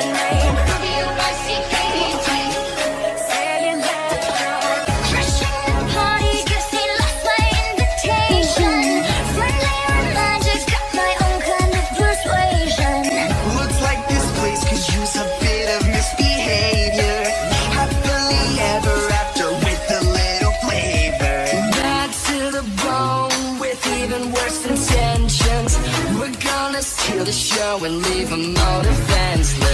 name. W-I-C-K-E-T. Saying that crashing the party, guess he lost my invitation. Friendly reminder, got my own kind of persuasion. Looks like this place could use a bit of misbehavior. Happily ever after with a little flavor. Bad to the bone with even worse intentions. We're gonna steal the show and leave them all defenseless.